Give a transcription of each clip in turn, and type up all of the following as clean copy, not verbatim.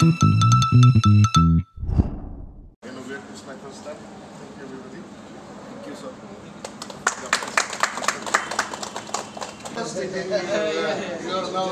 Inaugurate this my first time. Thank you, everybody. Thank you, sir. You are now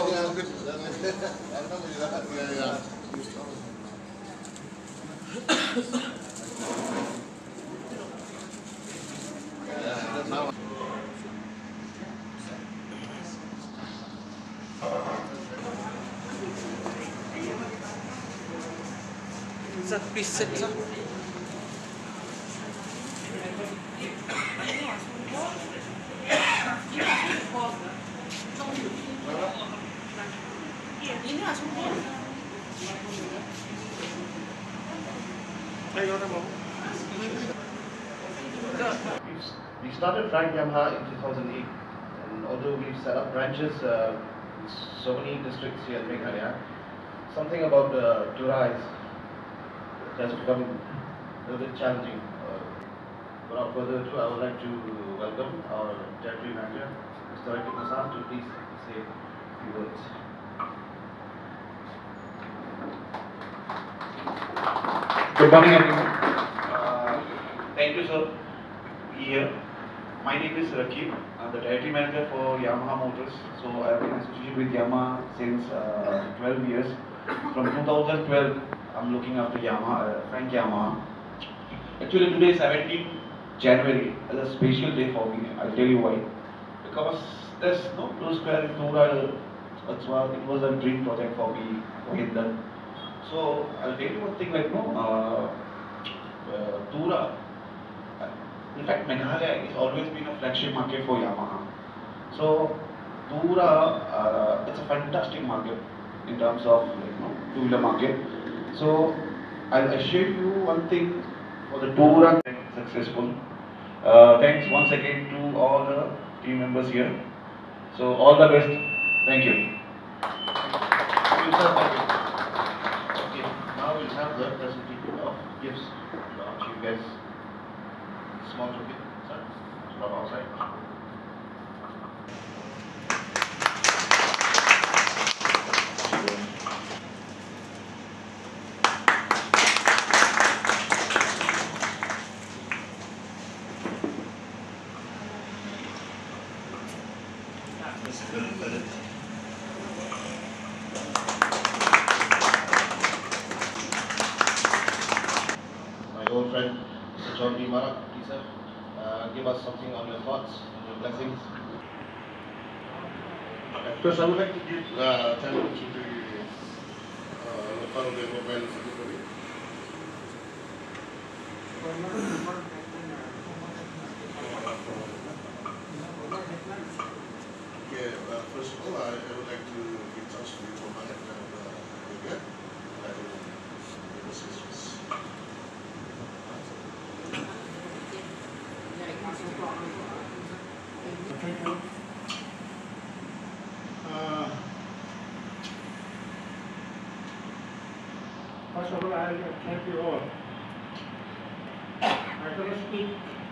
Sir, please sit, sir. We started Frank Yamaha in 2008, and although we've set up branches in so many districts here in Meghalaya, something about the Tura has become a little bit challenging. Without further ado, I would like to welcome our territory manager, Mr. Rakib Nassan, to please say a few words. Good morning, everyone. Thank you, sir. Here, my name is Rakib. I'm the territory manager for Yamaha Motors. So I've been associated with Yamaha since 12 years. From 2012, I'm looking after Yamaha, Frank Yamaha. Actually, today is 17th January. Is a special day for me. I'll tell you why. Because there's no Blue Square in Tura. It was a dream project for me to get done. So I'll tell you one thing, like Tura. In fact, Meghalaya has always been a flagship market for Yamaha. So Tura, it's a fantastic market in terms of two-wheeler market. So I'll assure you one thing, for the Tura successful. Thanks once again to all the team members here. So all the best. Thank you. Thank you, sir. Thank you. Okay, now we'll have the presentation of gifts to you guys. Small token, sir, from our side. My old friend, Mr. John D. Mara, please, sir, give us something on your thoughts, your blessings. First, I would like to give thank you to the local development secretary. Okay, first of all, I would like to give thanks to you for my again. Thank you. First of all, I thank you all. I cannot speak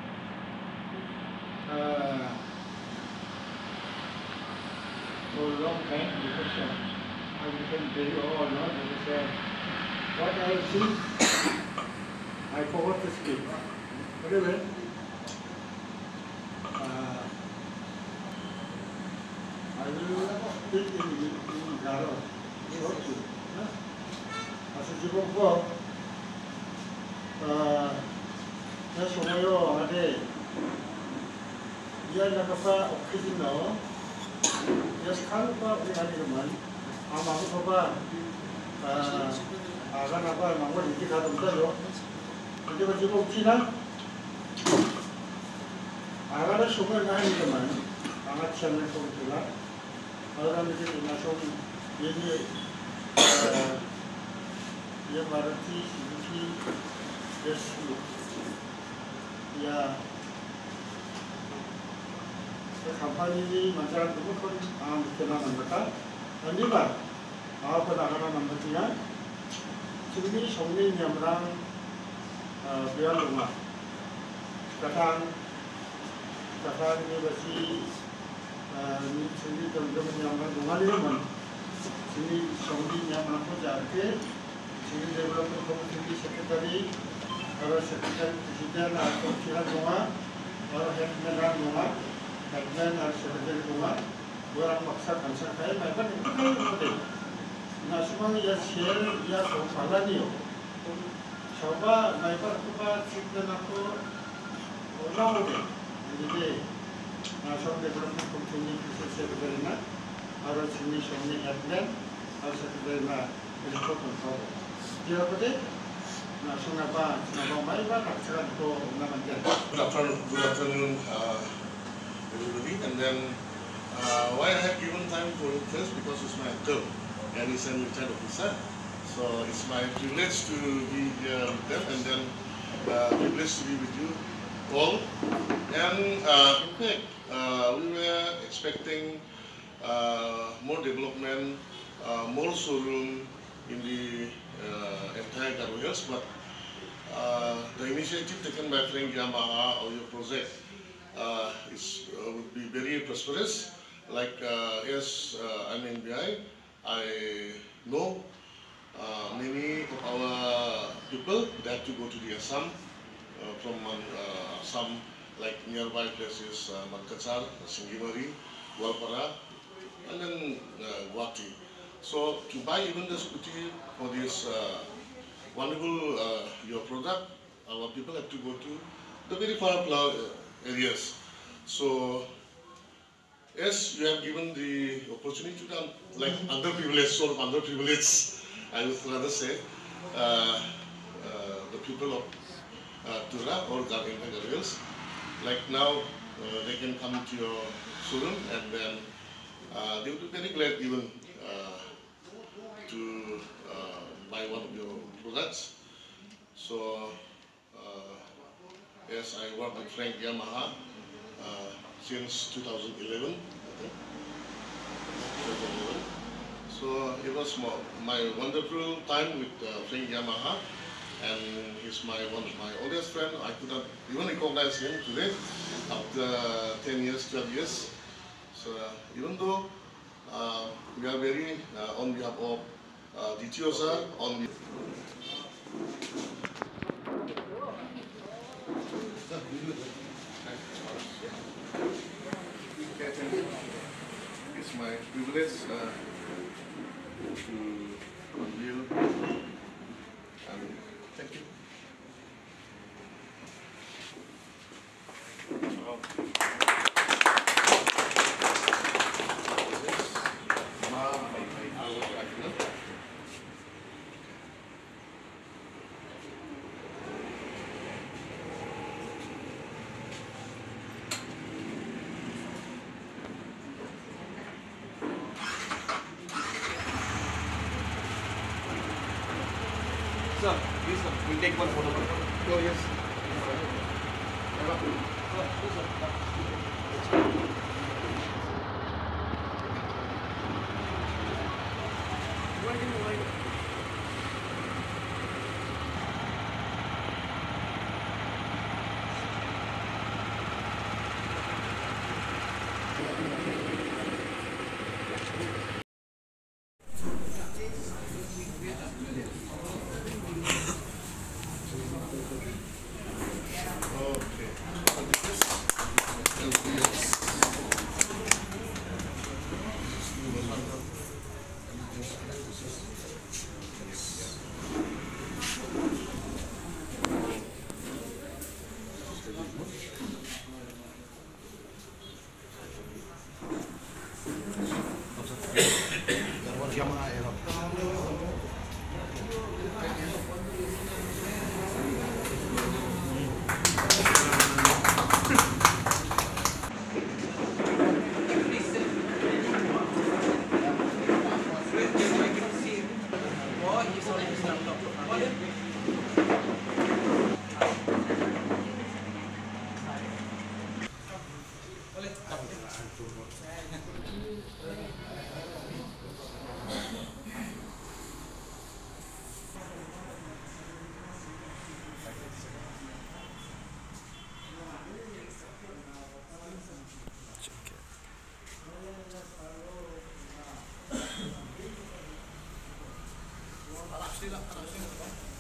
for a long time because I became very old, no? Because what I see, I forgot to speak. Anyway, I will speak in Garo, shortly. জীবন সময় আমাদের ইয়ার নাকাপা oxygen নাও ইয়াস খালপা বিহানিরমান আমাকে বাবা আগান আবার মামা দিকে খাদম তালো কিন্তু জীবন চিনা আগার সময় না নিরমান আমার চ্যানেল করছিলা আর আমি যে নাসম ইয়ে ये भारतीय की रेस्क्यू या कंपनी की मंत्रालय को कोई आम कितना नंबरता अन्य बार आप पता नंबर दिया चुनी सोनी नियमरां बियाल लुमा कथान में बसी चुनी नियमरां लुमा लिया मन चुनी सोनी नियमरां को जाके Sini Development Committee Secretary, और Secretary President atau Kira Doma, और Headman Doma, Headman और Secretary Doma, orang maksa kansa kaya, mereka itu kaya apa? Nah, semua ya share ya soalan ni, coba mereka coba cipta aku orang apa? Jadi, National Development Committee Secretary na, और sini Sony Headman, और Secretary na report control. Dia apa deh? Nasional apa? Nasional apa? Nasional itu namanya. Good afternoon, everybody. And then, why I have given time for interest because it's my uncle and he's a retired officer. So it's my privilege to be here with them, and then privilege to be with you all. And in fact, we were expecting more development, more showroom in the entire Garo Hills, but the initiative taken by Frank Yamaha or your project would be very prosperous. Like as I'm in BI, I know many of our people that to go to the Assam from some like nearby places, Mankachar, Singimari, Walpara, and then Guwahati. So to buy even the scooty for this wonderful your product, our people have to go to the very far areas. So as you have given the opportunity to come, like underprivileged, sort of underprivileged, I would rather say, the people of Tura or Garo Hills, like now they can come to your showroom, and then they would be very glad even to buy one of your products. So yes, I work with Frank Yamaha since 2011, I think. 2011. So it was my wonderful time with Frank Yamaha, and he's one of my oldest friend. I could not even recognize him today after 10 years, 12 years. So even though we are very on behalf of DTO sir, on the it's my privilege to unveil, and thank you. Sir, please sir, we'll take one photo. Oh yes. Sila,